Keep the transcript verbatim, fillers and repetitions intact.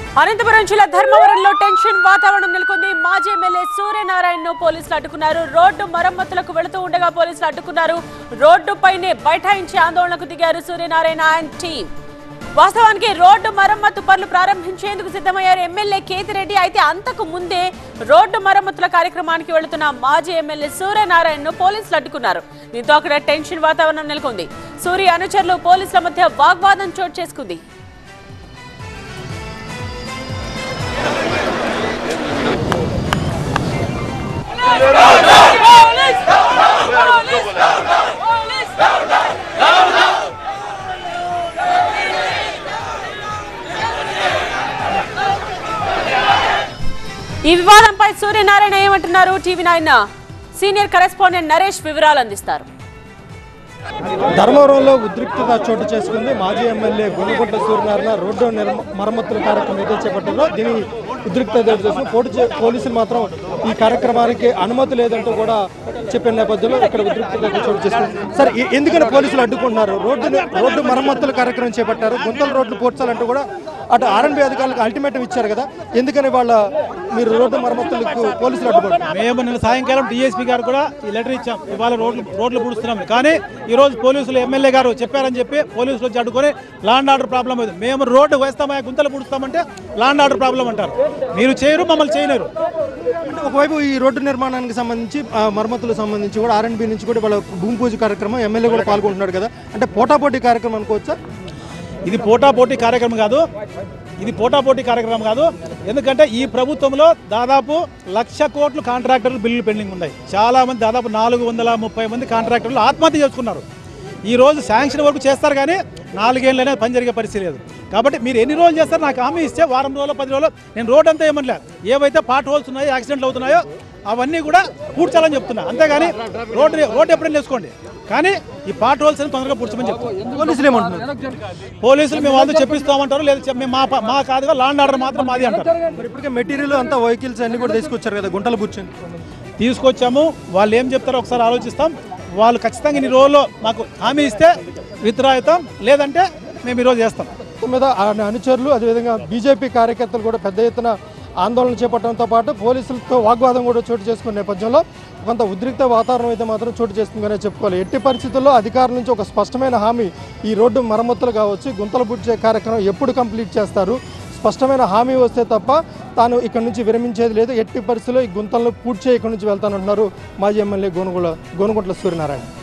అనంతపురం జిల్లా ధర్మవరంలో టెన్షన్ వాతావరణం నెలకొంది. మాజీ ఎమ్మెల్యే సూర్యనారాయణను పోలీసులు అడ్డుకున్నారు. రోడ్డు మరమ్మతులకు వెళుతూ ఉండగా పోలీసులు అడ్డుకున్నారు. రోడ్డుపైనే బైఠాయించి ఆందోళనకు దిగారు సూర్యనారాయణ అండ్ టీం. వాస్తవానికి రోడ్డు మరమ్మతు పనులు ప్రారంభించేందుకు సిద్ధమయ్యారు ఎమ్మెల్యే కేతిరెడ్డి. అయితే అంతకు ముందే రోడ్డు మరమ్మతుల కార్యక్రమానికి వెళుతున్న మాజీ ఎమ్మెల్యే సూర్యనారాయణను పోలీసులు అడ్డుకున్నారు. దీంతో అక్కడ టెన్షన్ వాతావరణం నెలకొంది. సూర్య అనుచరులు పోలీసుల మధ్య వాగ్వాదం చోటు చేసుకుంది. ఈ వివాదంపై సూర్యనారాయణ ఏమంటున్నారు? TV nine senior correspondent Naresh వివరాలు అందిస్తారు. ధర్మవరంలో ఉద్రిక్తత చోటు చేసుకుంది. మాజీ ఎమ్మెల్యే గొనుగుంట్ల సూర్యనారాయణ రోడ్డు మరమ్మతుల కార్యక్రమం ఏదైతే చేపట్టారో దీని ఉద్రిక్తత చేసుకుని పోలీసులు మాత్రం ఈ కార్యక్రమానికి అనుమతి లేదంటూ కూడా చెప్పిన నేపథ్యంలో ఇక్కడ ఉద్రిక్తత చోటు చేసుకుంది. సరే, ఎందుకని పోలీసులు అడ్డుకుంటున్నారు? రోడ్డు రోడ్డు మరమ్మతుల కార్యక్రమం చేపట్టారు. గుంతల రోడ్లు పూడ్చాలంటూ కూడా అటు ఆర్ఎండ్బి అధికారులకు అల్టిమేటం ఇచ్చారు కదా, ఎందుకని వాళ్ళ మీరు రోడ్డు మరమ్మతులకు పోలీసులు అడ్డుకుంటారు? మేము నిన్న సాయంకాలం డిఎస్పీ గారు కూడా ఈ లెటర్ ఇచ్చాం. ఇవాళ రోడ్లు రోడ్లు పూడుస్తున్నాం, కానీ ఈ రోజు పోలీసులు ఎమ్మెల్యే గారు చెప్పారని చెప్పి పోలీసులు వచ్చి అడ్డుకొని లాండ్ ఆర్డర్ ప్రాబ్లం అవుతుంది. మేము రోడ్డు వేస్తామా గుంతలు పూడుస్తామంటే లాండ్ ఆర్డర్ ప్రాబ్లం అంటారు. మీరు చేయరు, మమ్మల్ని చేయలేరు. అంటే ఒకవైపు ఈ రోడ్డు నిర్మాణానికి సంబంధించి మరమ్మతులకు సంబంధించి కూడా ఆర్ఎండ్బి నుంచి కూడా వాళ్ళ భూమి పూజ కార్యక్రమం ఎమ్మెల్యే కూడా పాల్గొంటున్నాడు కదా, అంటే పోటాపోటీ కార్యక్రమం అనుకోవచ్చా? ఇది పోటాపోటీ కార్యక్రమం కాదు, ఇది పోటాపోటీ కార్యక్రమం కాదు. ఎందుకంటే ఈ ప్రభుత్వంలో దాదాపు లక్ష కోట్లు కాంట్రాక్టర్లు బిల్లులు పెండింగ్ ఉన్నాయి. చాలామంది దాదాపు నాలుగు వందల ముప్పై మంది కాంట్రాక్టర్లు ఆత్మహత్య చేసుకున్నారు. ఈ రోజు శాంక్షన్ వరకు చేస్తారు, కానీ నాలుగేళ్ళనే పని జరిగే పరిస్థితి లేదు. కాబట్టి మీరు ఎన్ని రోజులు చేస్తారు నాకు హామీ ఇస్తే వారం రోజులు పది రోజులు నేను రోడ్ అంతా ఏమనలే. ఏవైతే పార్ట్ హోల్స్ ఉన్నాయో, యాక్సిడెంట్లు అవుతున్నాయో అవన్నీ కూడా పూడ్చాలని చెప్తున్నా. అంతేగాని రోడ్ రోడ్ ఎప్పుడైనా వేసుకోండి, కానీ ఈ పార్ట్ హోల్స్ అని తొందరగా పూడ్చమని చెప్తాం. పోలీసులు ఏమంటున్నారు? పోలీసులు మేము వాళ్ళు చెప్పిస్తామంటారు, లేదా మేము మా మా కాదుగా లాండ్ ఆర్డర్ మాత్రం మాది అంటారు. ఇప్పటికే మెటీరియల్ అంతా వెహికల్స్ అన్ని కూడా తీసుకొచ్చారు కదా, గుంటలు కూర్చొని తీసుకొచ్చాము. వాళ్ళు ఏం చెప్తారో ఒకసారి ఆలోచిస్తాం. వాళ్ళు ఖచ్చితంగా ఇన్ని రోజుల్లో మాకు హామీ ఇస్తే విత్డ్రా అవుతాం, లేదంటే మేము ఈరోజు చేస్తాం. మీద అనుచరులు అదేవిధంగా బీజేపీ కార్యకర్తలు కూడా పెద్ద ఎత్తున ఆందోళన చేపట్టడంతో పాటు పోలీసులతో వాగ్వాదం కూడా చోటు చేసుకునే నేపథ్యంలో కొంత ఉద్రిక్త వాతావరణం అయితే మాత్రం చోటు చేసుకుందనే చెప్పుకోవాలి. ఎట్టి పరిస్థితుల్లో అధికారుల నుంచి ఒక స్పష్టమైన హామీ, ఈ రోడ్డు మరమ్మతులు కావచ్చు, గుంతలు పూడ్చే కార్యక్రమం ఎప్పుడు కంప్లీట్ చేస్తారు, స్పష్టమైన హామీ వస్తే తప్ప తాను ఇక్కడ నుంచి విరమించేది లేదు, ఎట్టి పరిస్థితుల్లో ఈ గుంతలను పూడ్చే ఇక్కడ నుంచి వెళ్తానంటున్నారు మాజీ ఎమ్మెల్యే గోనుగుల గోనుగుంట్ల సూర్యనారాయణ.